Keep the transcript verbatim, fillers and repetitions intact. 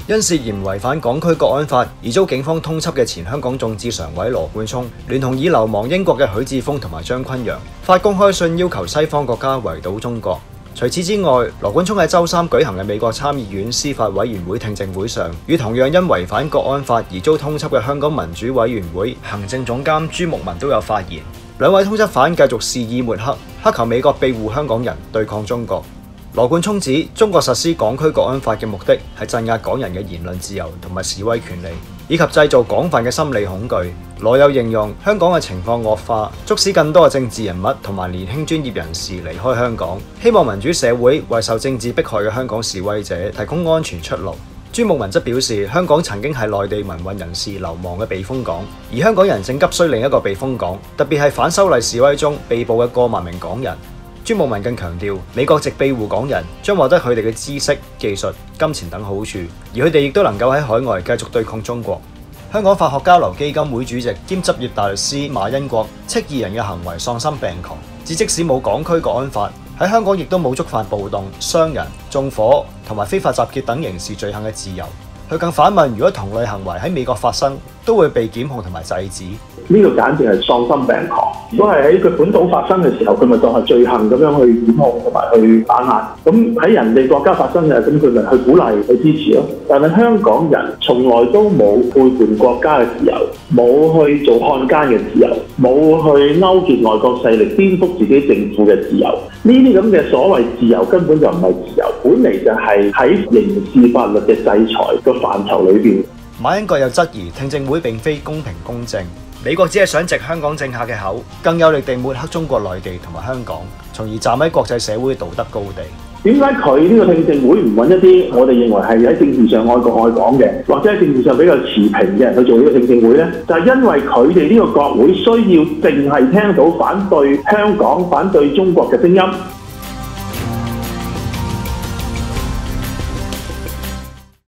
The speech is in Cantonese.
因涉嫌違反港區國安法而遭警方通緝嘅前香港眾志常委羅冠聰，聯同已流亡英國嘅許智峰同埋張崑陽，發公開信要求西方國家圍堵中國。除此之外，羅冠聰喺週三舉行嘅美國參議院司法委員會聽證會上，與同樣因違反國安法而遭通緝嘅香港民主委員會行政總監朱牧民都有發言。兩位通緝犯繼續肆意抹黑，乞求美國庇護香港人對抗中國。羅冠聰指，中國實施港區國安法嘅目的係鎮壓港人嘅言論自由同埋示威權利，以及製造廣泛嘅心理恐懼。羅又形容香港嘅情況惡化，促使更多嘅政治人物同埋年輕專業人士離開香港，希望民主社會為受政治迫害嘅香港示威者提供安全出路。朱牧民則表示，香港曾經係內地民運人士流亡嘅避風港，而香港人正急需另一個避風港，特別係反修例示威中被捕嘅過萬名港人。朱牧民更強調，美國藉庇護港人，將獲得佢哋嘅知識、技術、金錢等好處，而佢哋亦都能夠喺海外繼續對抗中國。香港法學交流基金會主席兼執業大律師馬恩國斥二人嘅行為喪心病狂，指即使冇港區國安法，喺香港亦都冇觸犯暴動、傷人、縱火同埋非法集結等刑事罪行嘅自由。佢更反問，如果同類行為喺美國發生，都會被檢控同埋制止。 呢個簡直係喪心病狂。如果係喺佢本土發生嘅時候，佢咪當係罪行咁樣去檢控同埋去打壓。咁喺人哋國家發生嘅，咁佢咪去鼓勵去支持咯。但係香港人從來都冇背叛國家嘅自由，冇去做漢奸嘅自由，冇去勾結外國勢力顛覆自己政府嘅自由。呢啲咁嘅所謂自由根本就唔係自由，本嚟就係喺刑事法律嘅制裁個範疇裏邊。 馬恩國又質疑聽證會並非公平公正，美國只係想藉香港政客嘅口，更有力地抹黑中國內地同埋香港，從而站喺國際社會道德高地。 點解佢呢個聽證會唔揾一啲我哋認為係喺政治上愛國愛港嘅，或者喺政治上比較持平嘅人去做呢個聽證會呢？就係因為佢哋呢個國會需要淨係聽到反對香港、反對中國嘅聲音。